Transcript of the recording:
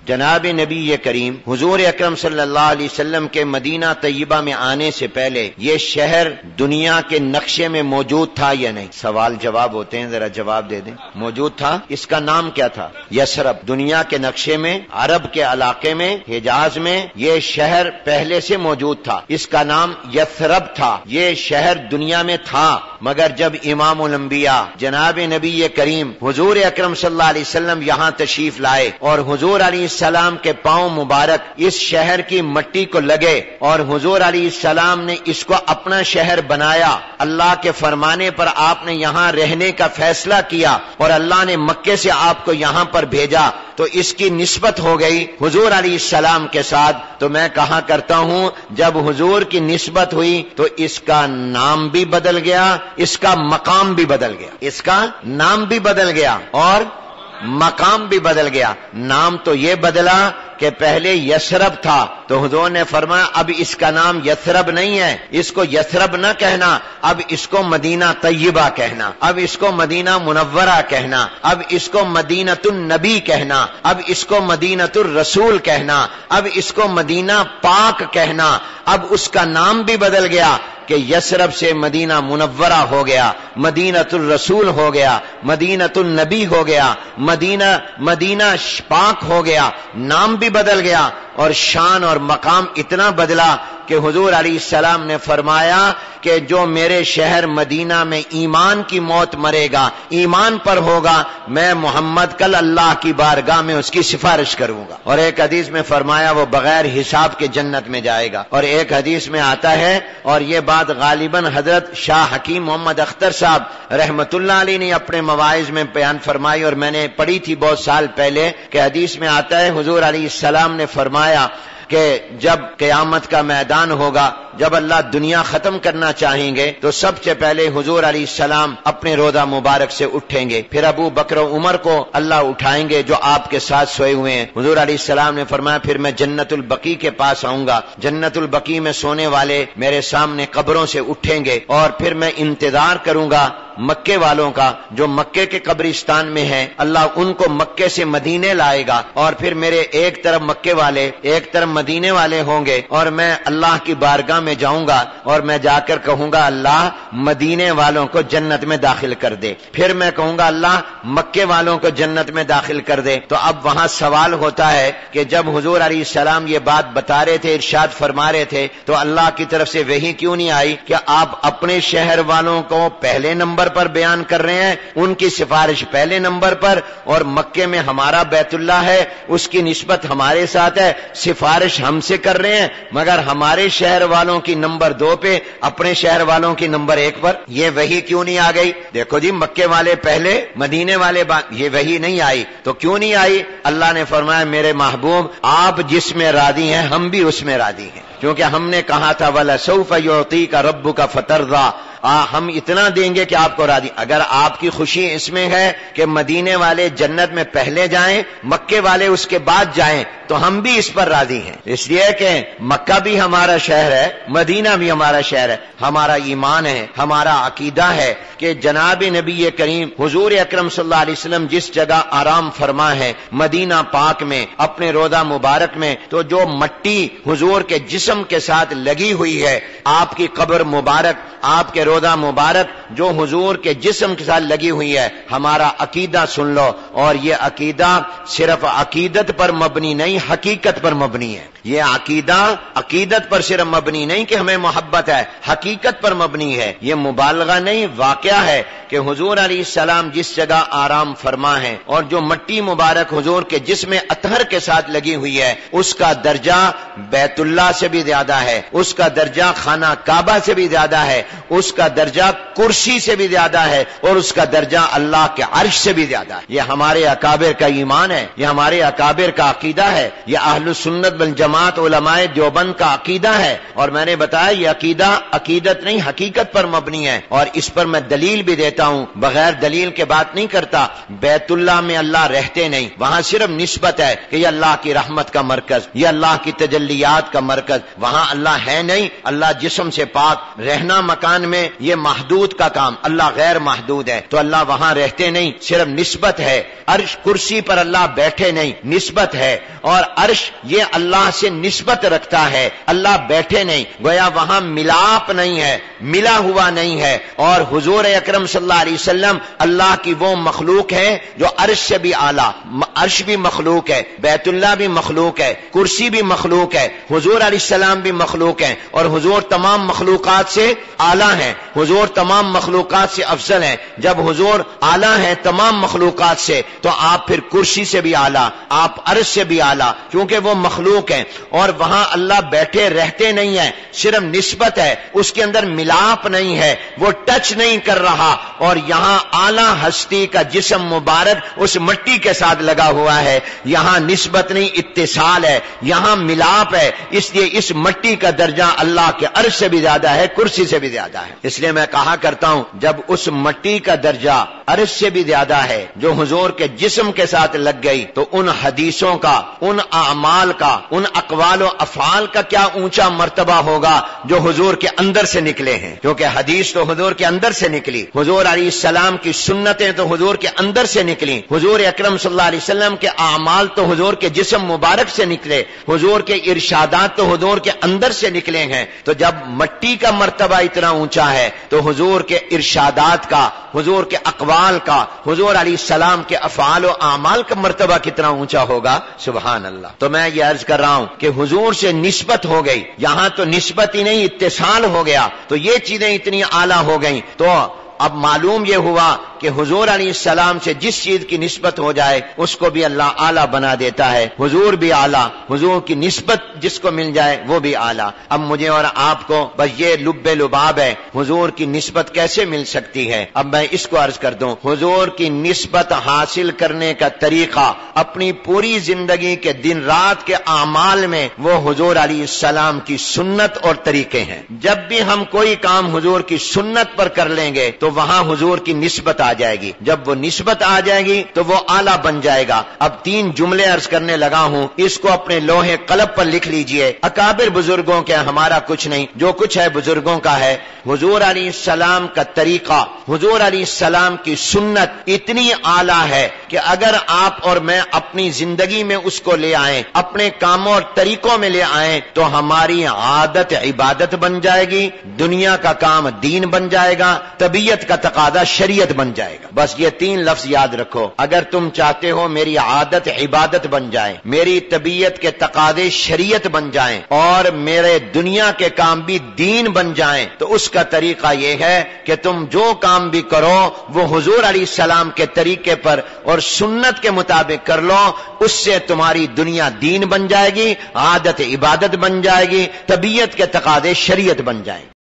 جناب نبی کریم حضور اکرم صلی اللہ علیہ وسلم کے مدینہ طیبہ میں آنے سے پہلے یہ شہر دنیا کے نقشے میں موجود تھا یا نہیں؟ سوال جواب ہوتے ہیں، ذرا جواب دے دیں۔ موجود تھا۔ اس کا نام کیا تھا؟ یثرب۔ دنیا کے نقشے میں عرب کے علاقے میں حجاز میں یہ شہر پہلے سے موجود تھا، اس کا نام یثرب تھا۔ یہ شہر دنیا میں تھا، مگر جب امام الانبیاء جناب نبی کریم حضور اکرم صلی اللہ علیہ وسلم یہاں تشریف لائے اور حضور علیہ السلام کے پاؤں مبارک اس شہر کی مٹی کو لگے اور حضور علیہ السلام نے اس کو اپنا شہر بنایا، اللہ کے فرمانے پر آپ نے یہاں رہنے کا فیصلہ کیا اور اللہ نے مکے سے آپ کو یہاں پر بھیجا، تو اس کی نسبت ہو گئی حضور علیہ السلام کے ساتھ۔ تو میں کہا کرتا ہوں جب حضور کی نسبت ہوئی تو اس کا نام بھی بدل گیا، اس کا مقام بھی بدل گیا، اس کا نام بھی بدل گیا اور مقام بھی بدل گیا۔ نام تو یہ بدلا کہ پہلے یثرب تھا، تو حضور نے فرمایا اب اس کا نام یثرب نہیں ہے، اس کو یثرب نہ کہنا، اب اس کو مدینہ طیبہ کہنا، اب اس کو مدینہ منورہ کہنا، اب اس کو مدینۃ النبی کہنا، اب اس کو مدینۃ الرسول کہنا، اب اس کو مدینہ پاک کہنا۔ اب اس کا نام بھی بدل گیا کہ یثرب سے مدینہ منورہ ہو گیا، مدینۃ الرسول ہو گیا، مدینۃ النبی ہو گیا، مدینہ پاک ہو گیا، نام بھی بدل گیا اور شان اور مقام اتنا بدلا کہ حضور علیہ السلام نے فرمایا کہ جو میرے شہر مدینہ میں ایمان کی موت مرے گا، ایمان پر ہوگا، میں محمد کل اللہ کی بارگاہ میں اس کی سفارش کروں گا۔ اور ایک حدیث میں فرمایا وہ بغیر حساب کے جنت میں جائے گا، اور ایک حدیث میں آتا ہے، اور یہ بات غالباً حضرت شاہ حکیم محمد اختر صاحب رحمت اللہ علیہ نے اپنے مواعظ میں بیان فرمائی اور میں نے پڑھی تھی بہت سال پہلے، کہ حدیث میں آتا ہے حضور علیہ السلام نے فرمایا کہ جب قیامت کا میدان ہوگا، جب اللہ دنیا ختم کرنا چاہیں گے تو سب سے پہلے حضور علیہ السلام اپنے روضہ مبارک سے اٹھیں گے، پھر ابو بکر و عمر کو اللہ اٹھائیں گے جو آپ کے ساتھ سوئے ہوئے ہیں۔ حضور علیہ السلام نے فرمایا پھر میں جنت البقیع کے پاس آؤں گا، جنت البقیع میں سونے والے میرے سامنے قبروں سے اٹھیں گے، اور پھر میں انتظار کروں گا مکے والوں کا جو مکے کے قبرستان میں ہیں، اللہ ان کو مکے سے مدینے لائے گا، اور پھر میرے ایک طرف مکے والے ایک طرف مدینے والے ہوں گے، اور میں اللہ کی بارگاہ میں جاؤں گا اور میں جا کر کہوں گا اللہ مدینے والوں کو جنت میں داخل کر دے، پھر میں کہوں گا اللہ مکے والوں کو جنت میں داخل کر دے۔ تو اب وہاں سوال ہوتا ہے کہ جب حضور علیہ السلام یہ بات بتا رہے تھے، ارشاد فرما رہے تھے، تو اللہ کی طرف سے وحی کیوں نہیں آئی کہ آپ اپنے شہر والوں کو پہلے نمبر پر بیان کر رہے ہیں، ان کی سفارش پہلے نمبر پر، اور مکے میں ہمارا بیت اللہ ہے، اس کی نسبت ہمارے ساتھ ہے، سفارش ہم سے کر رہے ہیں، مگر ہمارے شہر والوں کی نمبر 2 پہ، اپنے شہر والوں کی نمبر 1 پر؟ یہ وحی کیوں نہیں آ گئی؟ دیکھو جی مکے والے پہلے مدینے والے یہ وحی نہیں آئی، تو کیوں نہیں آئی؟ اللہ نے فرمایا میرے محبوب آپ جس میں راضی ہیں ہم بھی اس میں راضی ہیں، کیونکہ ہم نے کہا تھا وَلَسَوْفَ يُعْطِيكَ رَبُّكَ فَتَرْضَىٰ، ہم اتنا دیں گے کہ آپ کو راضی۔ اگر آپ کی خوشی اس میں ہے کہ مدینے والے جنت میں پہلے جائیں، مکے والے اس کے بعد جائیں، تو ہم بھی اس پر راضی ہیں، اس لیے کہ مکہ بھی ہمارا شہر ہے، مدینہ بھی ہمارا شہر ہے، ہمارا ایمان ہے، ہمارا عقیدہ ہے کہ جناب نبی کریم حضور اکرم صلی اللہ علیہ وسلم جس جگہ آرام فرما ہے مدینہ پاک میں اپنے روضہ مبارک میں، تو جو مٹی حضور کے جسم کے ساتھ لگی ہوئی ہے، آپ کی قبر مبارک، آپ کے روضہ مبارک جو حضور کے جسم کے ساتھ لگی ہوئی ہے، ہمارا عقیدہ سن لو، اور یہ عقیدہ صرف عقیدت پر مبنی نہیں حقیقت پر مبنی ہے۔ یہ عقیدہ عقیدت پر صرف مبنی نہیں کہ ہمیں محبت ہے، حقیقت پر مبنی ہے، یہ مبالغہ نہیں واقعہ ہے کہ حضور علیہ السلام جس جگہ آرام فرما ہے اور جو مٹی مبارک حضور کے جسم اطہر کے ساتھ لگی ہوئی ہے، اس کا درجہ بیت اللہ سے بھی زیادہ ہے، اس کا درجہ خانہ کعبہ سے بھی زیادہ ہے، اس کا درجہ کرسی سے بھی زیادہ ہے، اور اس کا درجہ اللہ کے عرش سے بھی زیادہ ہے۔ یہ ہمارے اکابر کا ایمان ہے، یہ ہمارے اکابر کا عقیدہ ہے، یہ اہل سنت والجماعت علماء دیوبند کا عقیدہ ہے۔ اور میں نے بتایا یہ عقیدہ عقیدت نہیں حقیقت پر مبنی ہے، اور اس پر میں دلیل بھی دیتا ہوں، بغیر دلیل کے بات نہیں کرتا۔ بیت اللہ میں اللہ رہتے نہیں، وہاں صرف نسبت ہے کہ یہ اللہ کی رحمت کا مرکز، یہ اللہ کی تجلیات کا مرکز، وہاں اللہ ہے نہیں، اللہ جسم سے پاک، رہنا مکان میں یہ محدود کا کام، اللہ غیر محدود ہے تو اللہ وہاں رہتے نہیں، صرف نسبت ہے. عرش کرسی پر اللہ بیٹھے نہیں، نسبت ہے. اور عرش یہ اللہ سے نسبت رکھتا ہے، اللہ بیٹھے نہیں. گویا وہاں ملاپ نہیں ہے، ملا ہوا نہیں ہے. اور حضور اکرم صلی اللہ علیہ وسلم اللہ کی وہ مخلوق ہے جو عرش سے بھی اعلیٰ. عرش بھی مخلوق ہے، بیت اللہ بھی مخلوق ہے، کرسی بھی مخلوق ہے، حضور علیہ السلام بھی مخلوق ہیں. اور حضور تمام مخلوقات سے اعلیٰ ہیں، حضور تمام مخلوقات سے افضل ہیں. جب حضور اعلیٰ ہیں تمام مخلوقات سے تو آپ پھر کرسی سے بھی اعلیٰ، آپ عرش سے بھی اعلیٰ، کیونکہ وہ مخلوق ہیں. اور وہاں اللہ بیٹھے رہتے نہیں ہیں، صرف نسبت ہے، اس کے اندر ملاپ نہیں ہے، وہ ٹچ نہیں کر رہا. اور یہاں اعلیٰ ہستی کا جسم مبارک اس مٹی کے ساتھ لگا ہوا ہے، یہاں نسبت نہیں اتصال ہے، یہاں ملاپ ہے. اس لیے اس مٹی کا درجہ اللہ کے عرش سے بھی زیادہ ہے، کرسی سے بھی زیادہ ہے. اس لیے میں کہا کرتا ہوں جب اس مٹی کا درجہ عرش سے بھی زیادہ ہے جو حضور کے جسم کے ساتھ لگ گئی تو ان حدیثوں کا، ان اعمال کا، ان اقوال و افعال کا کیا اونچا مرتبہ ہوگا جو حضور کے اندر سے نکلے ہیں. کیونکہ حدیث تو حضور کے اندر سے نکلی، حضور علیہ السلام کی سنتیں تو حضور کے اندر سے نکلی، حضور اکرم صلی اللہ علیہ وسلم کے اعمال تو حضور کے جسم مبارک سے نکلے، حضور کے ارشادات تو حضور کے اندر سے نکلے ہیں. تو جب مٹی کا مرتبہ اتنا اونچا ہے تو حضور کے ارشادات کا، حضور کے اقوال کا، حضور علیہ السلام کے افعال و اعمال کا مرتبہ کتنا اونچا ہوگا. سبحان اللہ. تو میں یہ عرض کر رہا ہوں کہ حضور سے نسبت ہو گئی، یہاں تو نسبت ہی نہیں اتصال ہو گیا، تو یہ چیزیں اتنی اعلیٰ ہو گئیں. تو اب معلوم یہ ہوا کہ حضور علیہ السلام سے جس چیز کی نسبت ہو جائے اس کو بھی اللہ اعلیٰ بنا دیتا ہے. حضور بھی اعلیٰ، حضور کی نسبت جس کو مل جائے وہ بھی اعلیٰ. اب مجھے اور آپ کو بس یہ لب لباب ہے حضور کی نسبت کیسے مل سکتی ہے. اب میں اس کو عرض کر دوں، حضور کی نسبت حاصل کرنے کا طریقہ اپنی پوری زندگی کے دن رات کے اعمال میں وہ حضور علیہ السلام کی سنت اور طریقے ہیں. جب بھی ہم کوئی کام حضور کی سنت پر کر لیں گے تو وہاں حضور کی نسبت آ جائے گی. جب وہ نسبت آ جائے گی تو وہ اعلیٰ بن جائے گا. اب 3 جملے عرض کرنے لگا ہوں، اس کو اپنے لوہے قلم پر لکھ لیجئے. اکابر بزرگوں کے، ہمارا کچھ نہیں، جو کچھ ہے بزرگوں کا ہے. حضور علیہ السلام کا طریقہ، حضور علیہ السلام کی سنت اتنی اعلیٰ ہے کہ اگر آپ اور میں اپنی زندگی میں اس کو لے آئیں، اپنے کاموں اور طریقوں میں لے آئیں تو ہماری عادت عبادت بن جائے گی، دنیا کا کام دین بن جائے گا، طبیعت کا تقاضا شریعت بن جائے گا. بس یہ 3 لفظ یاد رکھو. اگر تم چاہتے ہو میری عادت عبادت بن جائے، میری طبیعت کے تقاضے شریعت بن جائیں اور میرے دنیا کے کام بھی دین بن جائیں تو اس کا طریقہ یہ ہے کہ تم جو کام بھی کرو وہ حضور علیہ السلام کے طریقے پر اور سنت کے مطابق کر لو. اس سے تمہاری دنیا دین بن جائے گی، عادت عبادت بن جائے گی، طبیعت کے تقاضے شریعت بن جائیں.